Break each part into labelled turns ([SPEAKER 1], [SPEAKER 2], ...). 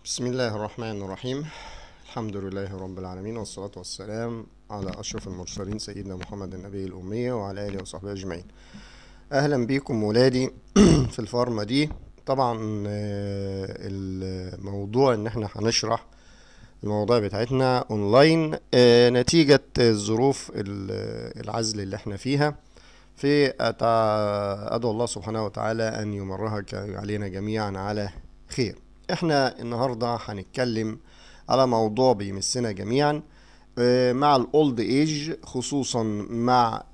[SPEAKER 1] بسم الله الرحمن الرحيم. الحمد لله رب العالمين، والصلاة والسلام على أشرف المرسلين سيدنا محمد النبي الأمية وعلى آله وصحبه أجمعين. أهلا بكم ولادي في الفارما دي. طبعا الموضوع إن احنا هنشرح المواضيع بتاعتنا أونلاين نتيجة ظروف العزل اللي احنا فيها. أدعو الله سبحانه وتعالى أن يمرها علينا جميعا على خير. احنا النهاردة هنتكلم على موضوع بيمسنا جميعا مع الاولد ايج، خصوصا مع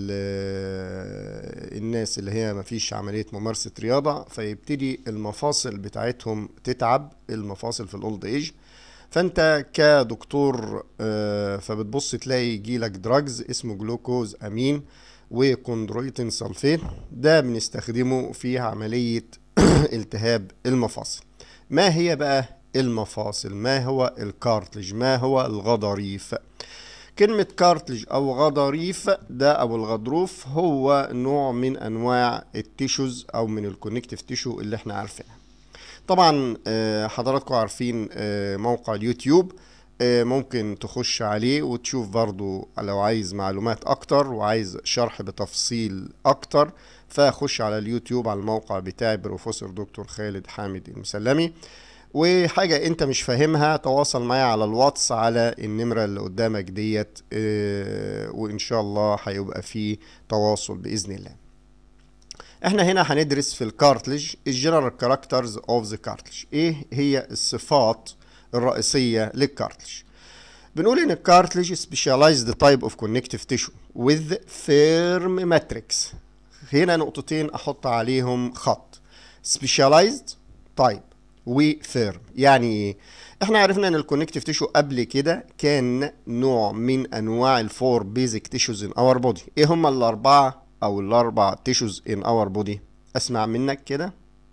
[SPEAKER 1] الناس اللي هي مفيش عملية ممارسة رياضة، فيبتدي المفاصل بتاعتهم تتعب، المفاصل في الاولد ايج. فانت كدكتور فبتبص تلاقي يجيلك دراجز اسمه جلوكوز امين وكوندرويتين سلفيت، ده بنستخدمه في عملية التهاب المفاصل. ما هي بقى المفاصل؟ ما هو الكارتلج؟ ما هو الغضاريف؟ كلمة كارتلج أو غضاريف ده أو الغضروف هو نوع من أنواع التيشوز أو من الكونكتيف تيشو اللي احنا عارفينها. طبعا حضراتكم عارفين موقع اليوتيوب، ممكن تخش عليه وتشوف برضو لو عايز معلومات أكتر وعايز شرح بتفصيل أكتر، فخش على اليوتيوب على الموقع بتاعي بروفيسور دكتور خالد حامد المسلمي. وحاجة انت مش فاهمها تواصل معايا على الواتس على النمرة اللي قدامك ديت، وان شاء الله هيبقى فيه تواصل بإذن الله. احنا هنا هندرس في الكارتلج الجنرال كاركترز اوف ذا كارتلج. ايه هي الصفات الرئيسية للكارتلج؟ بنقول ان الكارتلج specialized type of connective tissue with firm matrix. هنا نقطتين احط عليهم خط. specialized type وفيرم يعني ايه؟ احنا عرفنا ان الكونكتيف تيشو قبل كده كان نوع من انواع الفور بيزك تيشوز ان اور بودي. ايه هما الاربع تيشوز ان اور بودي؟ اسمع منك كده.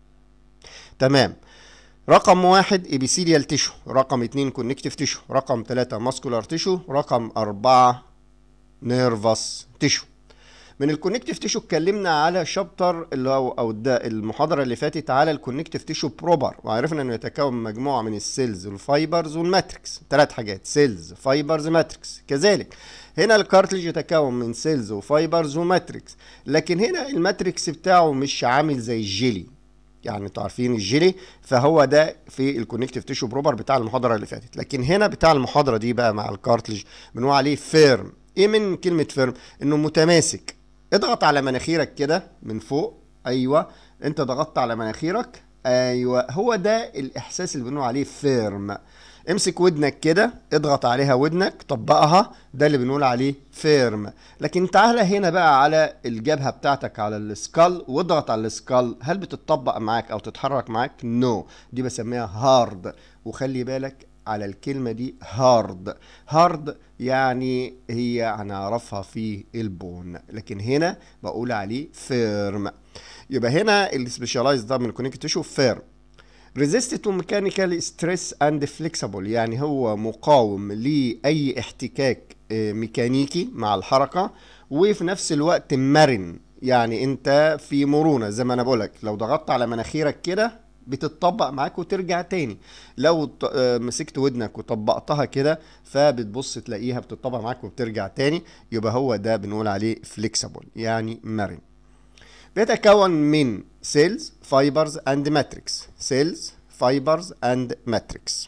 [SPEAKER 1] تمام. رقم 1 ابيثيليال تيشو، رقم 2 كونكتيف تيشو، رقم 3 ماسكولار تيشو، رقم 4 نيرفس تيشو. من الكونكتيف تيشو اتكلمنا على شابتر اللي هو او ده المحاضره اللي فاتت على الكونكتيف تيشو بروبر، وعرفنا انه يتكون من مجموعه من السيلز والفايبرز والماتريكس، ثلاث حاجات: سيلز فايبرز ماتريكس. كذلك هنا الكارتلج يتكون من سيلز وفايبرز وماتريكس، لكن هنا الماتريكس بتاعه مش عامل زي الجيلي، يعني انتوا عارفين الجيلي، فهو ده في الكونكتيف تيشو بروبر بتاع المحاضره اللي فاتت. لكن هنا بتاع المحاضره دي بقى مع الكارتلج بنقول عليه فيرم. ايه من كلمه فيرم؟ انه متماسك. اضغط على مناخيرك كده من فوق. ايوه، انت ضغطت على مناخيرك. ايوه، هو ده الاحساس اللي بنقول عليه فيرم. امسك ودنك كده، اضغط عليها ودنك، طبقها، ده اللي بنقول عليه فيرم. لكن تعالى هنا بقى على الجبهه بتاعتك على السكال واضغط على السكال، هل بتطبق معاك او تتحرك معاك؟ نو. دي بسميها هارد. وخلي بالك على الكلمة دي هارد. هارد يعني هي هنعرفها في البون، لكن هنا بقول عليه فيرم. يبقى هنا السبيشالايز ده من الكونكتيف تيشو فيرم. resist to mechanical stress and flexible، يعني هو مقاوم لأي احتكاك ميكانيكي مع الحركة، وفي نفس الوقت مرن، يعني انت في مرونة. زي ما انا بقولك لو ضغطت على مناخيرك كده بتطبق معاك وترجع تاني، لو مسكت ودنك وطبقتها كده فبتبص تلاقيها بتطبق معاك وبترجع تاني. يبقى هو ده بنقول عليه flexible يعني مرن. بيتكون من سيلز فايبرز اند ماتريكس. سيلز فايبرز اند ماتريكس.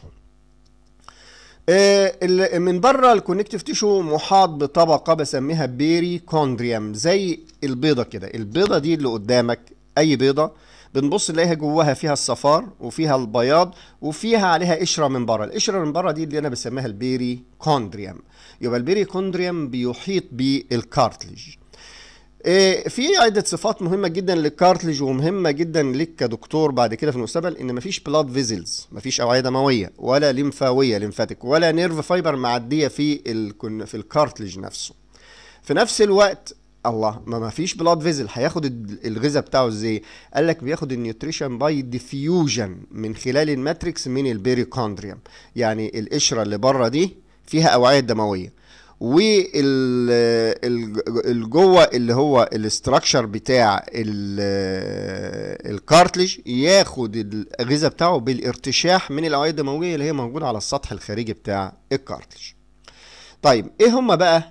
[SPEAKER 1] من بره الكونكتيف تيشو محاط بطبقه بسميها بيري كوندريوم، زي البيضه كده. البيضه دي اللي قدامك اي بيضه بنبص نلاقيها جواها فيها الصفار وفيها البياض وفيها عليها قشره من بره. القشره من بره دي اللي انا بسميها البيري كوندريوم. يبقى البيري كوندريوم بيحيط بالكارتلج. في عدة صفات مهمة جدا للكارتلج ومهمة جدا لك كدكتور بعد كده في المستقبل، ان مفيش بلاد فيزلز، مفيش اوعية دموية ولا ليمفاوية ليمفاتيك ولا نيرف فايبر معدية في الكارتلج نفسه. في نفس الوقت الله، ما فيش بلاد فيزل، هياخد الغذاء بتاعه ازاي؟ قال لك بياخد النيوتريشن باي ديفيوجن من خلال الماتريكس من البيريكوندريوم. يعني القشرة اللي بره دي فيها اوعية دموية، جوه اللي هو الاستراكشر بتاع الكارتليج ياخد الغذاء بتاعه بالارتشاح من الاوعيه الدمويه اللي هي موجوده على السطح الخارجي بتاع الكارتليج. طيب ايه هما بقى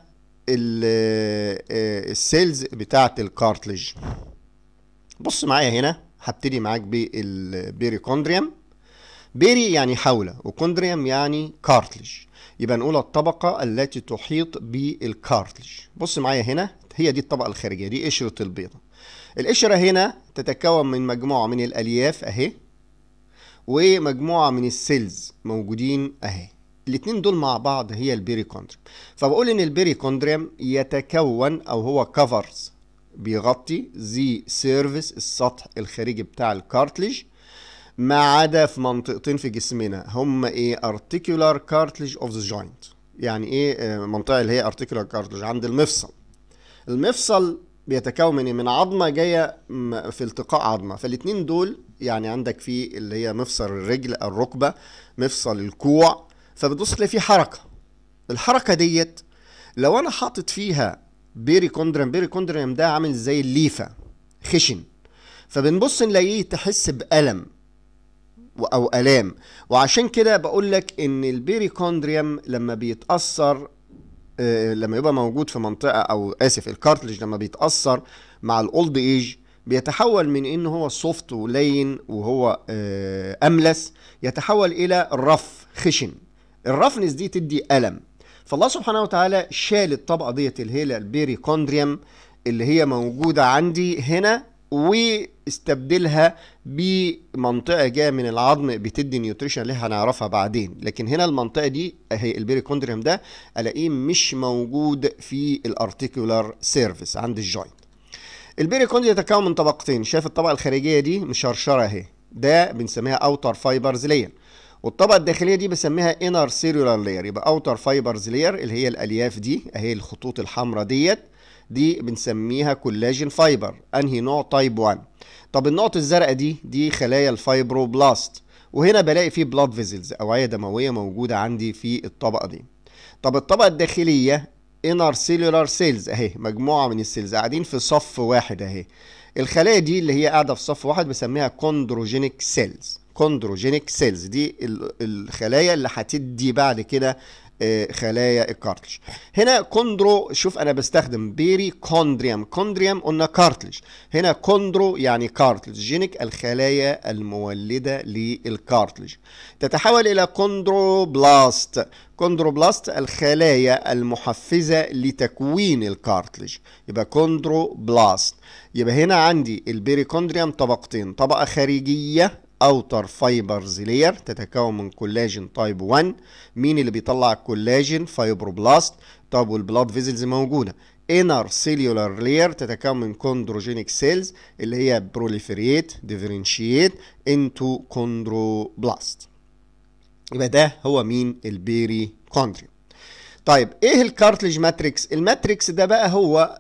[SPEAKER 1] السيلز بتاعه الكارتليج؟ بص معايا هنا، هبتدي معاك بالبيريكوندريوم. بيري يعني حول، وكوندريوم يعني كارتليج، يبقى نقول الطبقة التي تحيط بالكارتليج. بص معايا هنا، هي دي الطبقة الخارجية، دي قشرة البيضة. القشرة هنا تتكون من مجموعة من الألياف أهي، ومجموعة من السيلز موجودين أهي. الاتنين دول مع بعض هي البيريكوندريوم. فبقول إن البيريكوندريوم يتكون أو هو كفرز، بيغطي زي سيرفيس السطح الخارجي بتاع الكارتليج، ما عدا في منطقتين في جسمنا، هم ايه؟ articular cartilage of the joint. يعني ايه منطقة اللي هي articular cartilage؟ عند المفصل. المفصل بيتكون من عظمة جاية في التقاء عظمة، فالاتنين دول يعني عندك في اللي هي مفصل الرجل، الركبة، مفصل الكوع، فبتبص تلاقي فيه حركة. الحركة ديت لو انا حاطط فيها بيريكوندريوم ده عامل زي الليفة، خشن، فبنبص نلاقيه تحس بألم او الام. وعشان كده بقول لك ان البيريكوندريوم لما بيتاثر، لما يبقى موجود في منطقه، او اسف الكارتليج لما بيتاثر مع الاولد ايج، بيتحول من ان هو سوفت ولين وهو املس، يتحول الى الرف، خشن. الرفنس دي تدي الم. فالله سبحانه وتعالى شال الطبقه ديت اللي هي البيريكوندريوم اللي هي موجوده عندي هنا، واستبدلها بمنطقه جايه من العظم بتدي نيوتريشن اللي هنعرفها بعدين. لكن هنا المنطقه دي هي البيريكوندريوم ده الاقيه مش موجود في الارتيكولار سيرفيس عند الجوينت. البيريكوندريوم يتكون من طبقتين، شايف الطبقه الخارجيه دي مشرشره اهي، ده بنسميها اوتر فايبرز لاير، والطبقه الداخليه دي بسميها انر سيلولار لاير. يبقى اوتر فايبرز لاير اللي هي الالياف دي اهي، الخطوط الحمراء دي بنسميها كولاجين فايبر. انهي نوع؟ تايب 1. طب النقط الزرقاء دي خلايا الفايبروبلاست، وهنا بلاقي فيه بلاد فيزلز، اوعيه دمويه موجوده عندي في الطبقه دي. طب الطبقه الداخليه انر سيلولار سيلز اهي، مجموعه من السيلز قاعدين في صف واحد اهي. الخلايا دي اللي هي قاعده في صف واحد بسميها كوندروجينيك سيلز. كوندروجينيك سيلز دي الخلايا اللي هتدي بعد كده خلايا الكارتلج. هنا كوندرو، شوف انا بستخدم بيري كوندريوم قلنا كارتلج، هنا كوندرو يعني كارتلج. جينيك الخلايا المولده للكارتلج، تتحول الى كوندروبلاست. كوندروبلاست الخلايا المحفزه لتكوين الكارتلج، يبقى كوندروبلاست. يبقى هنا عندي البيريكوندريوم طبقتين، طبقه خارجيه اوتر فايبرز لير تتكون من كولاجين تايب 1. مين اللي بيطلع الكولاجين؟ فايبروبلاست. طب والبلاد فيزلز موجوده. انر سيلولار لير تتكون من كوندروجينيك سيلز اللي هي بروليفريت ديفرنشيت انتو كوندروبلاست. يبقى ده هو مين؟ البيريكوندريوم. طيب ايه الكارتليج ماتريكس؟ الماتريكس ده بقى هو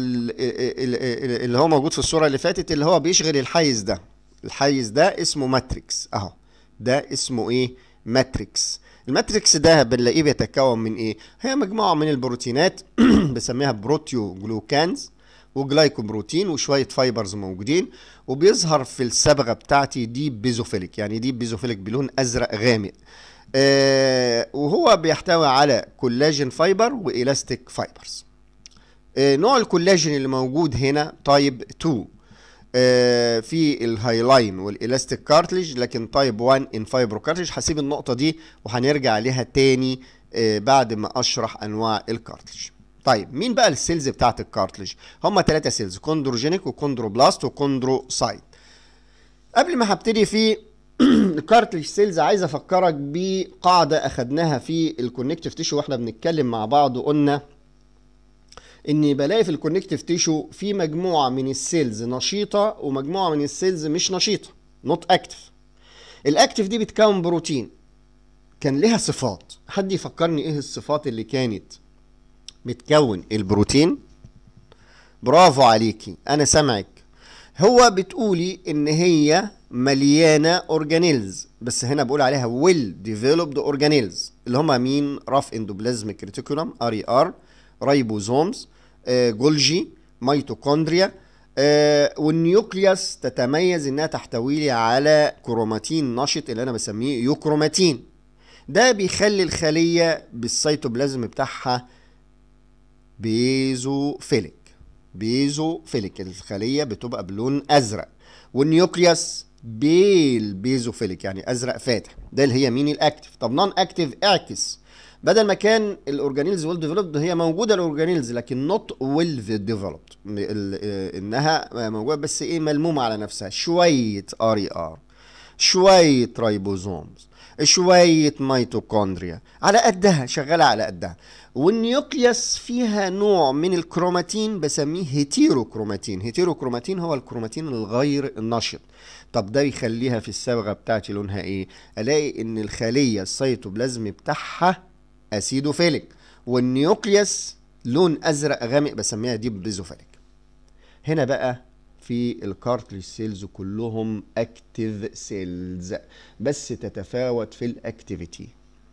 [SPEAKER 1] اللي هو موجود في الصوره اللي فاتت، اللي هو بيشغل الحيز ده. الحيز ده اسمه ماتريكس اهو، ده اسمه ايه؟ ماتريكس. الماتريكس ده بنلاقيه بيتكون من ايه؟ هي مجموعه من البروتينات بسميها بروتيو جلوكانز وجلايكوبروتين وشويه فايبرز موجودين، وبيظهر في الصبغه بتاعتي دي بيزوفيليك، يعني دي بيزوفيليك بلون ازرق غامق. وهو بيحتوي على كولاجين فايبر والاستيك فايبرز. نوع الكولاجين اللي موجود هنا تايب 2 في الهايلاين والالاستيك كارتليج، لكن تايب 1 ان فايبرو كارتليج. هسيب النقطه دي وهنرجع عليها تاني بعد ما اشرح انواع الكارتليج. طيب مين بقى السيلز بتاعت الكارتليج؟ هم 3 سيلز، كوندروجينيك وكوندروبلاست وكوندروسايت. قبل ما هبتدي في الكارتليج سيلز عايز افكرك بقاعده اخدناها في الكونكتيف تيشو واحنا بنتكلم مع بعض، وقلنا اني بلاقي في الكونكتيف تيشو في مجموعه من السيلز نشيطه ومجموعه من السيلز مش نشيطه، نوت اكتف. الاكتف دي بتكون بروتين كان لها صفات. حد يفكرني ايه الصفات اللي كانت بتكون البروتين؟ برافو عليكي، انا سامعك. هو بتقولي ان هي مليانه اورجانيلز، بس هنا بقول عليها ويل ديفلوبد اورجانيلز، اللي هم مين؟ راف اندوبلازميك ريتيكولم ار اي ار، رايبوزومز، جولجي، ميتوكوندريا. والنيوكليوس تتميز انها تحتوي لي على كروماتين نشط اللي انا بسميه يوكروماتين. ده بيخلي الخليه بالسيتوبلازم بتاعها بيزوفيليك. بيزوفيليك، الخليه بتبقى بلون ازرق، والنيوكليوس بالبيزوفيليك يعني ازرق فاتح. ده اللي هي مين؟ الاكتف. طب نون اكتف اعكس، بدل ما كان الاورجانيلز ويل ديفلوبد، هي موجوده الاورجانيلز لكن نوت ويل ديفلوبد، انها موجوده بس ايه؟ ملمومه على نفسها، شويه ار اي ار، شويه رايبوزومز، شويه ميتوكوندريا، على قدها، شغاله على قدها. والنيوكليوس فيها نوع من الكروماتين بسميه هيتيروكروماتين. هيتيروكروماتين هو الكروماتين الغير النشط. طب ده يخليها في الصبغه بتاعتي لونها ايه؟ الاقي ان الخليه السيتوبلازم بتاعها اسيدوفيليك، والنيوكليوس لون ازرق غامق بسميها ديب بيزوفيليك. هنا بقى في الكارتليج سيلز كلهم اكتيف سيلز، بس تتفاوت في الاكتيفيتي.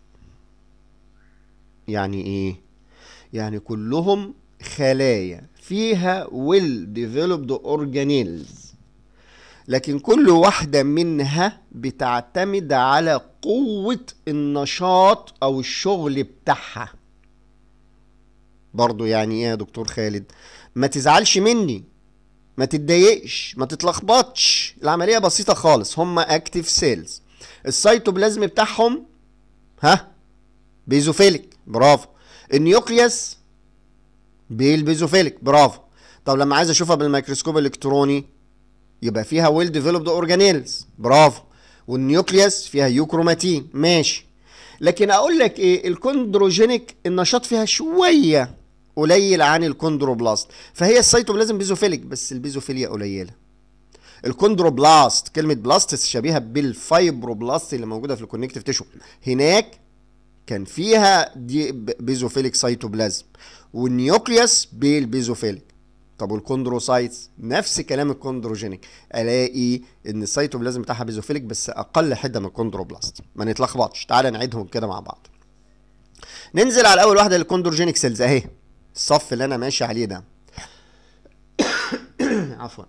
[SPEAKER 1] يعني ايه؟ يعني كلهم خلايا فيها ويل ديفلوبد اورجانيلز، لكن كل واحدة منها بتعتمد على قوة النشاط او الشغل بتاعها. برضو يعني ايه يا دكتور خالد؟ ما تزعلش مني، ما تتضايقش، ما تتلخبطش، العملية بسيطة خالص. هم اكتيف سيلز، السيتوبلازم بتاعهم بيزوفيليك، برافو. النيوكليوس بالبيزوفيليك، برافو. طب لما عايز اشوفها بالميكروسكوب الالكتروني يبقى فيها ويل ديفلوبد اورجانيلز، برافو. والنيوكليوس فيها يوكروماتين، ماشي. لكن اقول لك ايه؟ الكوندروجينيك النشاط فيها شويه قليل عن الكوندروبلاست، فهي السيتوبلازم بيزوفيليك بس البيزوفيليا قليله. الكوندروبلاست، كلمه بلاست شبيهه بالفايبروبلاست اللي موجوده في الكونكتيف تيشو، هناك كان فيها دي بيزوفيليك سيتوبلازم، والنيوكليوس بالبيزوفيليك. طب والكوندروسايتس نفس كلام الكوندروجينيك، الاقي ان السيتوبلازم بتاعها بيزوفيليك بس اقل حده من الكوندروبلاست. ما نتلخبطش، تعالى نعيدهم كده مع بعض. ننزل على اول واحده الكوندروجينيك سيلز اهي، الصف اللي انا ماشي عليه ده. عفوا.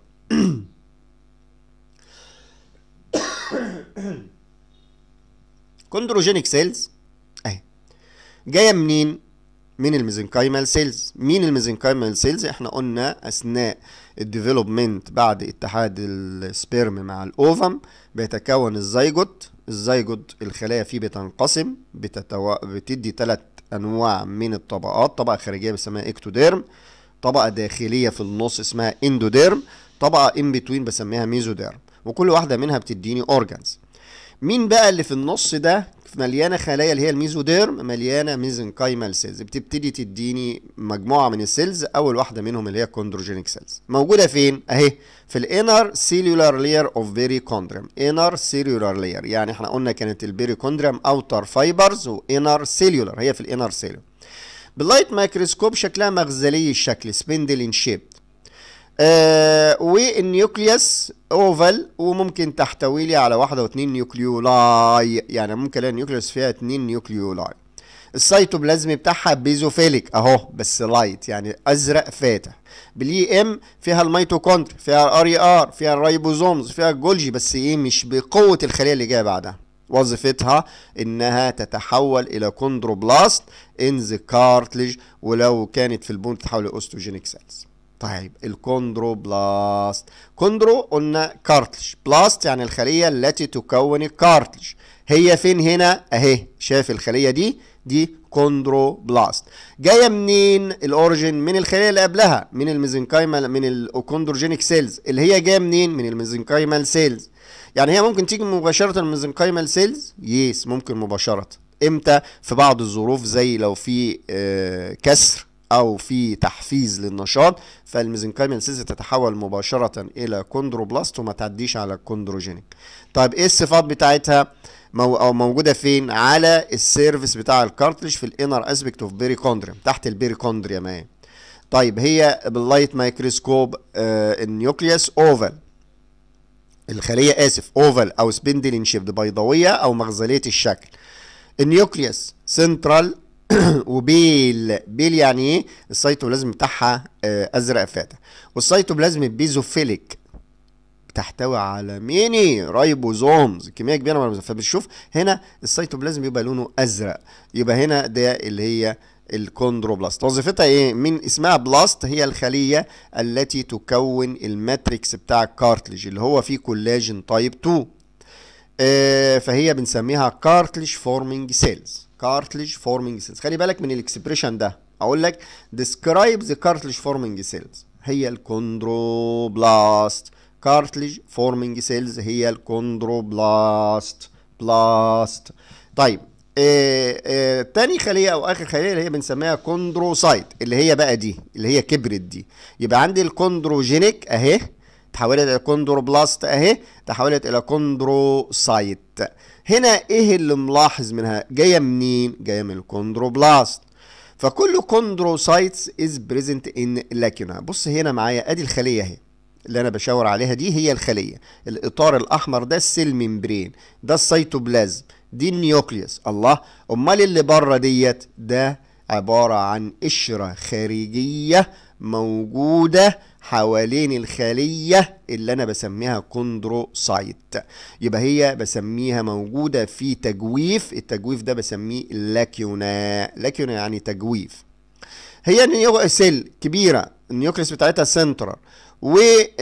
[SPEAKER 1] كوندروجينيك سيلز اهي جايه منين؟ من الميزنكايمال سيلز. مين الميزنكايمال سيلز؟ احنا قلنا اثناء الديفلوبمنت بعد اتحاد السبيرم مع الاوفم بيتكون الزيجوت. الزيجوت الخلايا فيه بتنقسم، بتدي 3 انواع من الطبقات. طبقه خارجيه بسميها اكتوديرم، طبقه داخليه في النص اسمها اندوديرم، طبقه ان بتوين بسميها ميزوديرم، وكل واحده منها بتديني اورجانز. مين بقى اللي في النص ده؟ مليانه خلايا اللي هي الميزوديرم، مليانه ميزنكايمال سيلز، بتبتدي تديني مجموعه من السيلز. اول واحده منهم اللي هي كوندروجينيك سيلز، موجوده فين؟ اهي في الانر سيلولار لاير اوف بيريكوندريوم. انر سيلولار لاير يعني احنا قلنا كانت البيريكوندريوم اوتر فايبرز، وانر سيلولار هي في الانر سيلولار. باللايت مايكروسكوب شكلها مغزلي الشكل، سبندل ان شيب. والنيوكليوس اوفال، وممكن تحتوي لي على 1 أو 2 نيوكليولاي، يعني ممكن الاقي النيوكليوس فيها 2 نيوكليولاي. السيتوبلازم بتاعها بيزوفيليك اهو بس لايت يعني ازرق فاتح. بالاي ام فيها الميتوكوندريا، فيها الار اي ار، فيها الرايبوزومز، فيها الجولجي، بس ايه؟ مش بقوه الخليه اللي جايه بعدها. وظيفتها انها تتحول الى كوندروبلاست ان ذا كارتليج، ولو كانت في البون تتحول لاوستوجينيك سيلز. طيب الكوندروبلاست، كوندرو قلنا كارتلج، بلاست يعني الخليه التي تكون الكارتلج. هي فين هنا؟ اهي، شايف الخليه دي كوندروبلاست. جايه منين الاوريجين؟ من الخليه اللي قبلها، من الميزنكايمال، من الكوندروجينيك سيلز، اللي هي جايه منين؟ من الميزنكايمال سيلز. يعني هي ممكن تيجي مباشره من الميزنكايمال سيلز؟ يس ممكن مباشره. امتى؟ في بعض الظروف، زي لو في كسر او في تحفيز للنشاط، فالميزنكايمال سيلز تتحول مباشره الى كوندروبلاست وما تعديش على الكوندروجينيك. طيب ايه الصفات بتاعتها؟ او موجوده فين؟ على السيرفيس بتاع الكارتلج في الانر اسبكت اوف بيريكوندريوم، تحت البيريكوندريوم اهي. طيب هي باللايت مايكروسكوب النيوكليوس اوفال، الخليه اسف اوفال او سبندلين شيبد، بيضاويه او مغزليه الشكل. النيوكليوس سنترال وبيل. بيل يعني ايه؟ السيتوبلازم بتاعها ازرق فاتح. والسيتوبلازم بيزوفيليك، بتحتوي على ميني رايبوزومز، كميه كبيره من الرايبوزومز. فبنشوف هنا السيتوبلازم بيبقى لونه ازرق، يبقى هنا ده اللي هي الكوندروبلاست. وظيفتها ايه؟ من اسمها بلاست، هي الخليه التي تكون الماتريكس بتاع الكارتليج اللي هو فيه كولاجين تايب 2. فهي بنسميها كارتليج فورمينج سيلز. كارتليج فورمينج سيلز، خلي بالك من الاكسبريشن ده. اقول لك describe the cartilage forming cells، هي الكوندروبلاست. كارتليج فورمينج سيلز هي الكوندروبلاست. بلاست. طيب تاني خليه او اخر خليه اللي هي بنسميها كوندروسايت، اللي هي بقى دي اللي هي كبرت دي. يبقى عندي الكوندروجينيك اهي تحولت الى كوندروبلاست اهي تحولت الى كوندروسايت. هنا ايه اللي ملاحظ منها؟ جايه منين؟ جايه من الكوندروبلاست. فكل كوندروسايتس از بريزنت ان لاكيونا. بص هنا معايا ادي الخليه اهي اللي انا بشاور عليها، دي هي الخليه. الاطار الاحمر ده السيل ممبرين، ده السيتوبلازم، دي النيوكليوس. الله، امال اللي بره ديت ده عباره عن قشره خارجيه موجوده حوالين الخليه اللي انا بسميها كوندروسايت. يبقى هي بسميها موجوده في تجويف، التجويف ده بسميه لاكيونا. لاكيونا يعني تجويف. هي سيل كبيره، النيوكليوس بتاعتها سنترال، و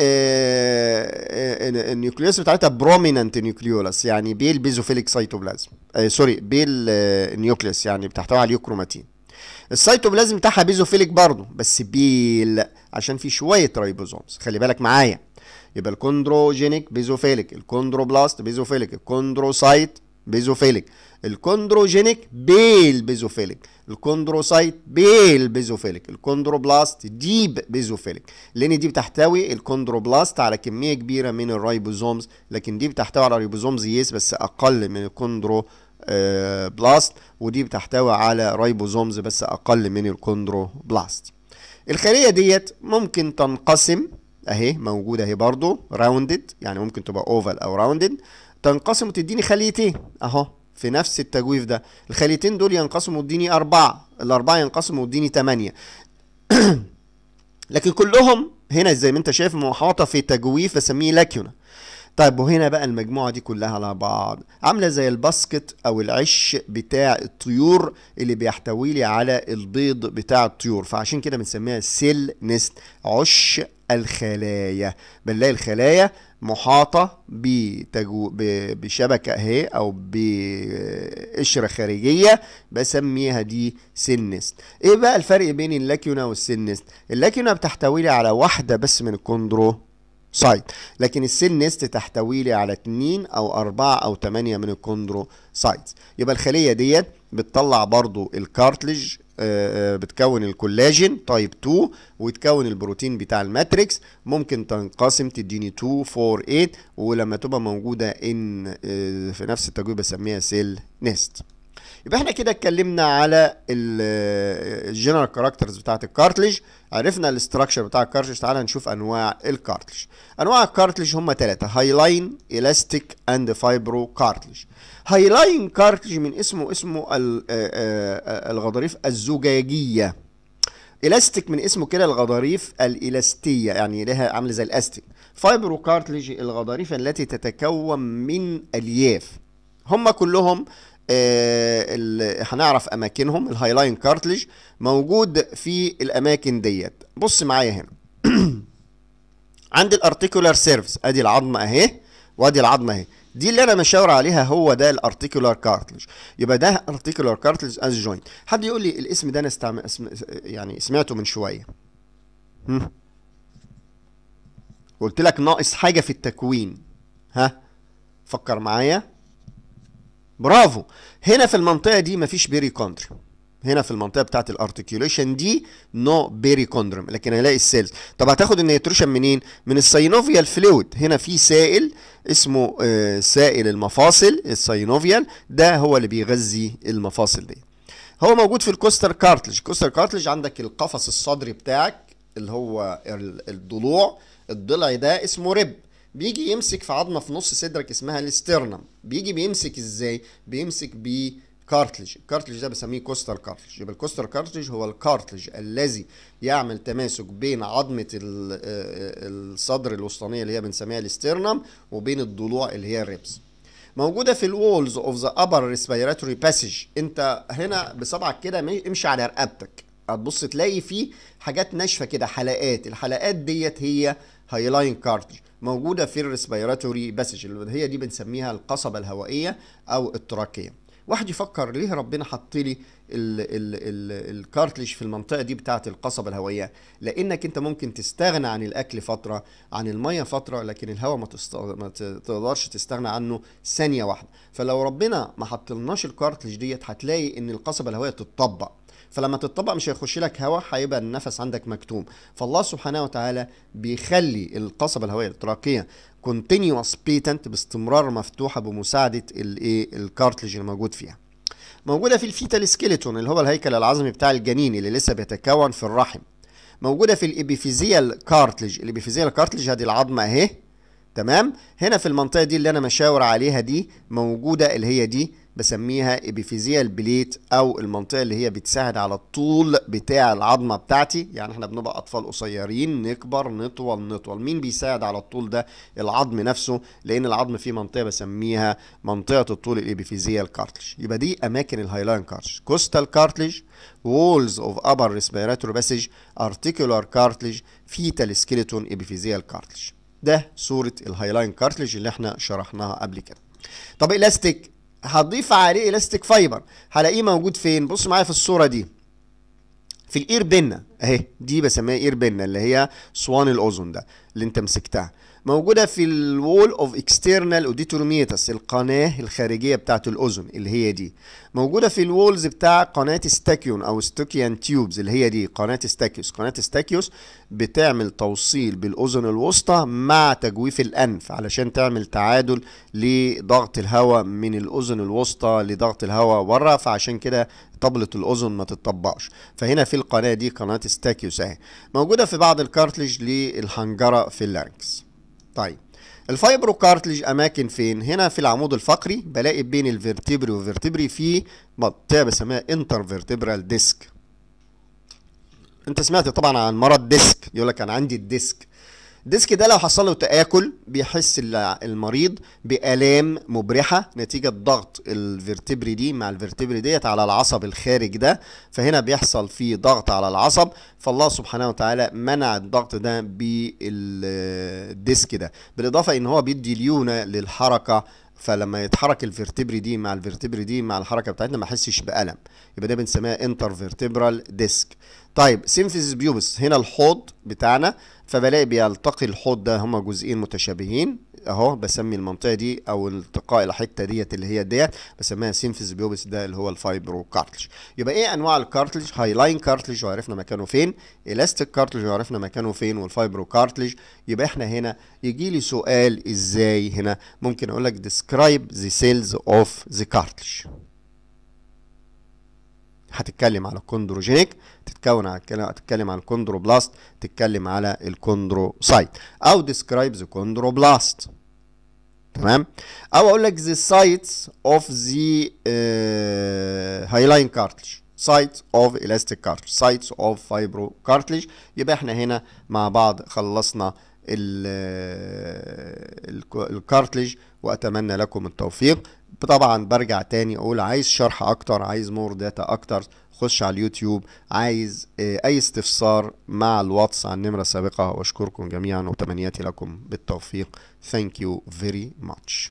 [SPEAKER 1] النيوكليوس بتاعتها بروميننت نيوكليولاس، يعني بيل بيزوفيليك سيتوبلازم. سوري، بيل نيوكليوس يعني بتحتوي على اليوكروماتين. السيتوبلازم بتاعها بيزوفيليك برضه بس بيل عشان في شويه رايبوزومز. خلي بالك معايا. يبقى الكوندروجينيك بيزوفيليك، الكوندروبلاست بيزوفيليك، الكوندروسايت بيزوفيليك، الكوندروجينيك بيل بيزوفيليك، الكوندروسايت بيل بيزوفيليك، الكوندروبلاست ديب بيزوفيليك. لان دي بتحتوي الكوندروبلاست على كميه كبيره من الرايبوزومز، لكن دي بتحتوي على رايبوزومز يس بس اقل من الكوندرو بلاست، ودي بتحتوي على رايبوزومز بس اقل من الكوندروبلاست. الخليه ديت ممكن تنقسم اهي، موجوده اهي برضو راوندد، يعني ممكن تبقى اوفال او راوندد، تنقسم وتديني خليتين اهو في نفس التجويف ده. الخليتين دول ينقسموا وتديني 4، الاربعه ينقسموا وتديني 8. لكن كلهم هنا زي ما انت شايف محاطه في تجويف بسميه لاكيونا. طيب وهنا بقى المجموعه دي كلها على بعض عامله زي الباسكت او العش بتاع الطيور اللي بيحتوي لي على البيض بتاع الطيور، فعشان كده بنسميها سيل نست، عش الخلايا. بنلاقي الخلايا محاطه بشبكه اهي او بقشره خارجيه بسميها دي سيل نست. ايه بقى الفرق بين اللاكيونا والسيل نست؟ اللاكيونا بتحتوي لي على واحده بس من الكوندرو سايت، لكن السيل نست تحتوي لي على 2 أو 4 أو 8 من الكوندرو سايتس. يبقى الخلية ديت بتطلع برضو الكارتليج، بتكون الكولاجين تايب 2 وتكون البروتين بتاع الماتريكس. ممكن تنقسم تديني 2 4 8، ولما تبقى موجودة في نفس التجويف بسميها سيل نست. يبقى احنا كده اتكلمنا على الجنرال كاركترز بتاعت الكارتليج، عرفنا الاستراكشر بتاع الكارتليج. تعالى نشوف انواع الكارتليج. انواع الكارتليج هم 3: هايلاين، الاستيك، اند فايبرو كارتليج. هايلاين كارتليج من اسمه الغضاريف الزجاجيه. الاستيك من اسمه كده الغضاريف الالاستيه، يعني لها عامله زي الاستيك. فايبرو كارتليج الغضاريف التي تتكون من الياف. هم كلهم هنعرف اماكنهم. الهايلاين كارتليج موجود في الاماكن ديت. بص معايا هنا عندي الارتيكولار سيرفس، ادي العظمه اهي وادي العظمه اهي، دي اللي انا مشاور عليها هو ده الارتيكولار كارتليج. يبقى ده ارتيكولار كارتليج از جوينت. حد يقول لي الاسم ده انا يعني سمعته من شويه، قلت لك ناقص حاجه في التكوين، ها فكر معايا. برافو. هنا في المنطقه دي مفيش بيريكوندريوم، هنا في المنطقه بتاعت الارتيكيوليشن دي نو بيريكوندريوم، لكن هلاقي السيلز. طب هتاخد النيتروشن منين؟ من الساينوفيال فلويد. هنا في سائل اسمه سائل المفاصل، الساينوفيال ده هو اللي بيغذي المفاصل دي. هو موجود في الكوستر كارتليج. الكوستر كارتليج عندك القفص الصدري بتاعك اللي هو الضلوع، الضلع ده اسمه ريب، بيجي يمسك في عظمه في نص صدرك اسمها الاسترنم. بيجي بيمسك ازاي؟ بيمسك بكارتلج. الكارتلج ده بسميه كوستال كارتلج. يبقى الكوستال كارتلج هو الكارتلج الذي يعمل تماسك بين عظمه الصدر الوسطانيه اللي هي بنسميها الاسترنم وبين الضلوع اللي هي الريبس. موجوده في الوولز اوف ذا ابر ريسبيراتوري باسج. انت هنا بصبعك كده امشي على رقبتك، هتبص تلاقي فيه حاجات ناشفه كده، حلقات. الحلقات ديت هي هايلاين كارتلج، موجوده في الريسبيراتوري باسج اللي هي دي بنسميها القصبه الهوائيه او التراكيه. واحد يفكر ليه ربنا حط لي الكارتلج في المنطقه دي بتاعه القصبه الهوائيه؟ لانك انت ممكن تستغنى عن الاكل فتره، عن الميه فتره، لكن الهواء ما تقدرش تستغنى عنه ثانيه واحده. فلو ربنا ما حطلناش الكارتلج ديت هتلاقي ان القصبه الهوائيه تتطبق، فلما تتطبق مش هيخش لك هواء، هيبقى النفس عندك مكتوم. فالله سبحانه وتعالى بيخلي القصبه الهوائيه التراكيه continuous patent باستمرار مفتوحه بمساعده الكارتلج اللي موجود فيها. موجوده في الفيتال سكيلتون اللي هو الهيكل العظمي بتاع الجنين اللي لسه بيتكون في الرحم. موجوده في الابيفيزيال كارتلج. الابيفيزيال كارتلج هذه العظمه اهي، تمام. هنا في المنطقه دي اللي انا مشاور عليها دي موجوده، اللي هي دي بسميها ابيفيزيال بليت، او المنطقه اللي هي بتساعد على الطول بتاع العظمه بتاعتي. يعني احنا بنبقى اطفال قصيرين نكبر نطول. مين بيساعد على الطول ده؟ العظم نفسه، لان العظم فيه منطقه بسميها منطقه الطول الابيفيزيال كارتلج. يبقى دي اماكن الهايلاين كارتلج: كوستال كارتلج، walls of upper respiratory passage, articular cartilage, fetal skeleton, epiphyseal cartilage. ده صورة الهايلاين كارتلج اللي احنا شرحناها قبل كده. طب الاستيك، هضيف عليه الاستيك فايبر، هلاقيه موجود فين؟ بص معايا في الصورة دي، في الاير بينا اهي، دي بسميها اير بينا اللي هي صوان الاذن ده اللي انت مسكتها. موجوده في الوول اوف اكسترنال اوديتورميتس، القناه الخارجيه بتاعه الاذن اللي هي دي. موجوده في الوولز بتاع قناه ستاكيون او ستوكيان تيوبز اللي هي دي قناه ستاكيوس. قناه ستاكيوس بتعمل توصيل بالاذن الوسطى مع تجويف الانف علشان تعمل تعادل لضغط الهواء من الاذن الوسطى لضغط الهواء بره، فعشان كده طبلة الأذن ما تتطبقش. فهنا في القناة دي قناة ستاكيوس اهي. موجودة في بعض الكارتلج للحنجرة في اللارنكس. طيب الفايبرو كارتلج أماكن فين؟ هنا في العمود الفقري بلاقي بين الفيرتبري والفيرتبري في منطقة بسميها انتر فيرتبرال ديسك. أنت سمعت طبعا عن مرض ديسك، يقول لك أنا عندي الديسك. الديسك ده لو حصل له تآكل بيحس المريض بآلام مبرحة نتيجة ضغط الفرتبري دي مع الفرتبري ديت على العصب الخارج ده، فهنا بيحصل فيه ضغط على العصب، فالله سبحانه وتعالى منع الضغط ده بالديسك ده، بالإضافة إن هو بيدي ليونة للحركة، فلما يتحرك الفرتبري دي مع الفرتبري دي مع الحركة بتاعتنا ما يحسش بألم، يبقى ده بنسميها انتر فيرتبرال ديسك. طيب سيمفيزيس بيوبس، هنا الحوض بتاعنا، فبلاقي بيلتقي الحوض ده، هما جزئين متشابهين اهو، بسمي المنطقه دي او التقاء الحته ديت اللي هي ديت بسميها سيمفيزيس بيوبس، ده اللي هو الفايبرو كارتلج. يبقى ايه انواع الكارتلج؟ هايلاين كارتلج وعرفنا مكانه فين، الاستيك كارتلج وعرفنا مكانه فين، والفايبرو كارتلج. يبقى احنا هنا يجي لي سؤال ازاي، هنا ممكن اقول لك describe the cells of the cartilage. هتتكلم على الكوندروجينيك، هتتكلم على الكوندروبلاست، تتكلم على الكوندروسايت، او ديسكرايب ذا كوندروبلاست، تمام. او اقول لك the sites of the hyaline cartilage, sites of elastic cartilage, sites of fibro cartilage. يبقى احنا هنا مع بعض خلصنا الكارتلج، واتمنى لكم التوفيق. طبعا برجع تاني اقول عايز شرح اكتر، عايز مور داتا اكتر، خش على اليوتيوب. عايز اي استفسار مع الواتس عن النمرة السابقة. واشكركم جميعا وتمنياتي لكم بالتوفيق. Thank you very much.